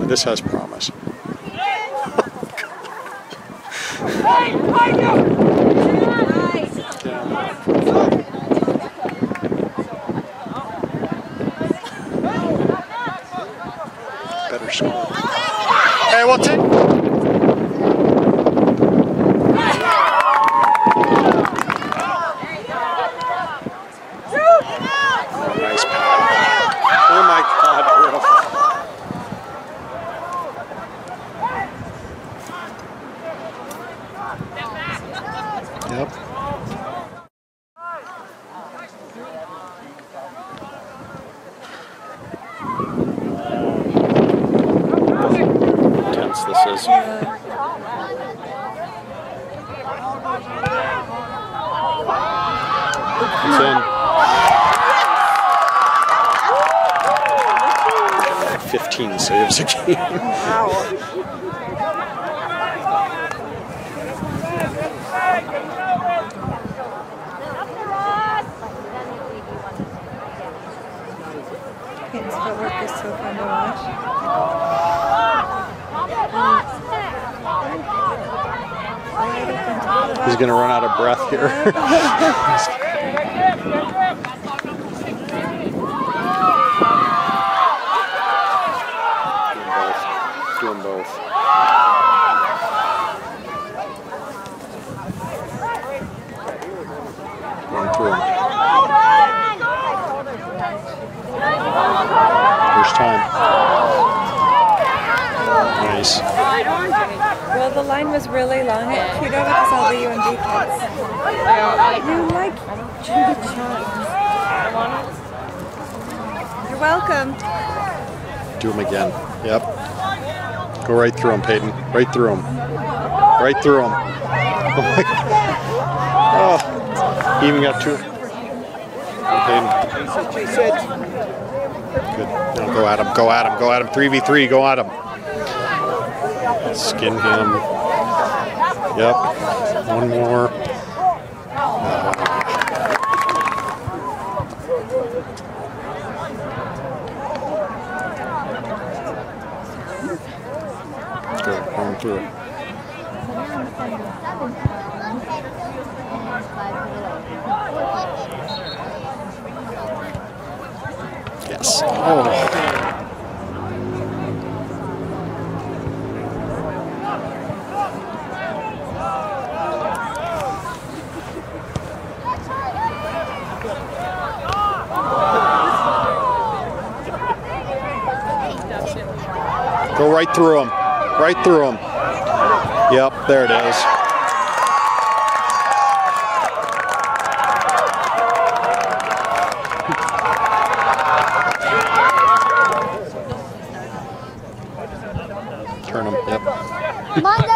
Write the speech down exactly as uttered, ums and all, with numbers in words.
This has promise. Better score. Hey, we'll take. Nice pass. Oh my God, Griff. Yep. Tense this is. It's in. fifteen saves a game. Wow. Peyton's footwork is so fun to watch. He's going to run out of breath here. Doing both. Going through him. First time. Nice. Well, the line was really long at Kudo because all the U N B kids. You like Judy Johns. You're welcome. Do him again. Yep. Go right through him, Peyton. Right through him. Right through him. Oh my God. Oh, he even got two. Peyton. Good. No, go at him. Go at him. Go at him. three v three. Go at him. Skin him. Yep. One more. Uh, Good, going through it. Yes. Oh. Go right through him. Right through him. Yep, there it is. Turn him. Yep.